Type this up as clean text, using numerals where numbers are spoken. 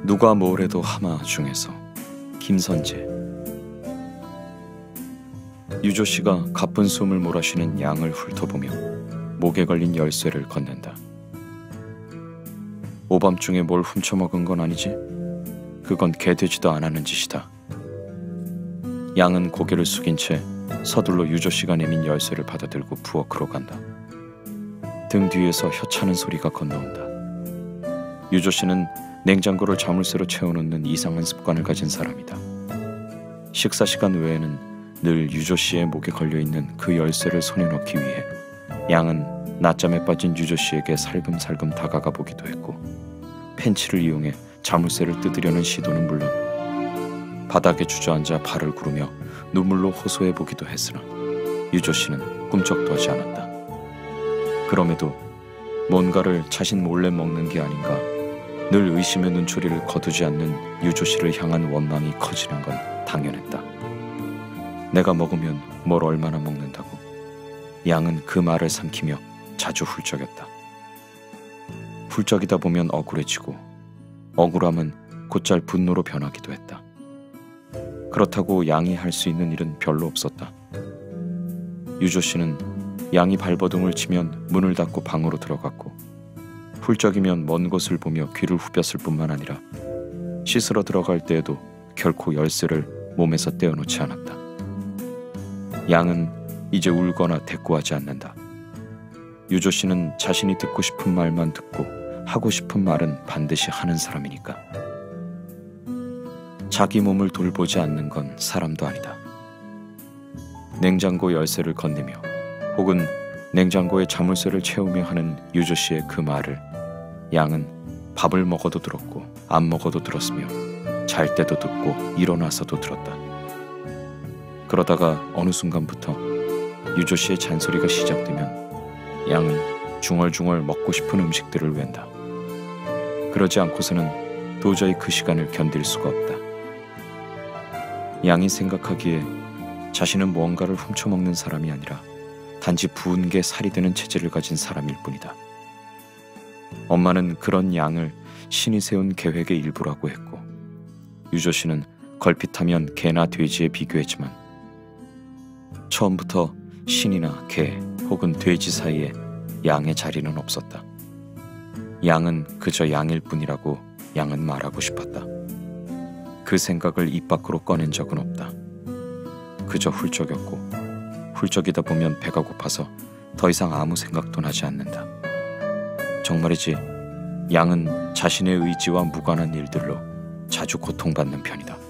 누가 뭐래도 하마 중에서 김선재. 유조 씨가 가쁜 숨을 몰아쉬는 양을 훑어보며 목에 걸린 열쇠를 건넨다. 오밤중에 뭘 훔쳐먹은 건 아니지? 그건 개되지도 않았는 짓이다. 양은 고개를 숙인 채 서둘러 유조 씨가 내민 열쇠를 받아들고 부엌으로 간다. 등 뒤에서 혀차는 소리가 건너온다. 유조 씨는 냉장고를 자물쇠로 채워놓는 이상한 습관을 가진 사람이다. 식사 시간 외에는 늘 유조 씨의 목에 걸려있는 그 열쇠를 손에 넣기 위해 양은 낮잠에 빠진 유조 씨에게 살금살금 다가가 보기도 했고, 펜치를 이용해 자물쇠를 뜯으려는 시도는 물론 바닥에 주저앉아 발을 구르며 눈물로 호소해 보기도 했으나 유조 씨는 꿈쩍도 하지 않았다. 그럼에도 뭔가를 자신 몰래 먹는 게 아닌가 늘 의심의 눈초리를 거두지 않는 유조 씨를 향한 원망이 커지는 건 당연했다. 내가 먹으면 뭘 얼마나 먹는다고. 양은 그 말을 삼키며 자주 훌쩍였다. 훌쩍이다 보면 억울해지고 억울함은 곧잘 분노로 변하기도 했다. 그렇다고 양이 할 수 있는 일은 별로 없었다. 유조 씨는 양이 발버둥을 치면 문을 닫고 방으로 들어갔고, 훌쩍이면 먼 곳을 보며 귀를 후볐을 뿐만 아니라 씻으러 들어갈 때에도 결코 열쇠를 몸에서 떼어놓지 않았다. 양은 이제 울거나 대꾸하지 않는다. 유조 씨는 자신이 듣고 싶은 말만 듣고 하고 싶은 말은 반드시 하는 사람이니까. 자기 몸을 돌보지 않는 건 사람도 아니다. 냉장고 열쇠를 건네며 혹은 냉장고에 자물쇠를 채우며 하는 유조 씨의 그 말을 양은 밥을 먹어도 들었고 안 먹어도 들었으며 잘 때도 듣고 일어나서도 들었다. 그러다가 어느 순간부터 유조 씨의 잔소리가 시작되면 양은 중얼중얼 먹고 싶은 음식들을 웬다. 그러지 않고서는 도저히 그 시간을 견딜 수가 없다. 양이 생각하기에 자신은 무언가를 훔쳐먹는 사람이 아니라 단지 부은 게 살이 되는 체질을 가진 사람일 뿐이다. 엄마는 그런 양을 신이 세운 계획의 일부라고 했고, 유조 씨는 걸핏하면 개나 돼지에 비교했지만 처음부터 신이나 개 혹은 돼지 사이에 양의 자리는 없었다. 양은 그저 양일 뿐이라고 양은 말하고 싶었다. 그 생각을 입 밖으로 꺼낸 적은 없다. 그저 훌쩍였고 훌쩍이다 보면 배가 고파서 더 이상 아무 생각도 나지 않는다. 정말이지, 양은 자신의 의지와 무관한 일들로 자주 고통받는 편이다.